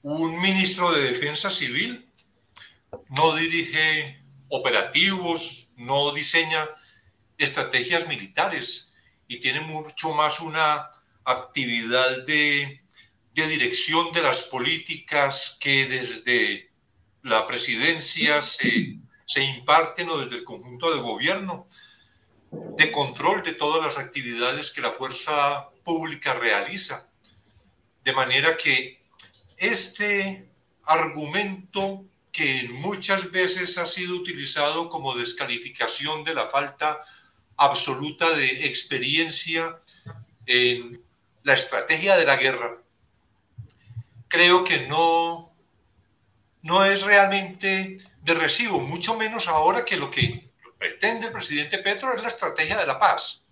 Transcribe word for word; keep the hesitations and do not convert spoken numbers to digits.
Un ministro de Defensa Civil no dirige operativos, no diseña estrategias militares y tiene mucho más una actividad de, de dirección de las políticas que desde la presidencia se, se imparten o desde el conjunto de gobierno, de control de todas las actividades que la fuerza pública realiza. De manera que este argumento, que muchas veces ha sido utilizado como descalificación de la falta absoluta de experiencia en la estrategia de la guerra, creo que no, no es realmente de recibo, mucho menos ahora que lo que pretende el presidente Petro es la estrategia de la paz.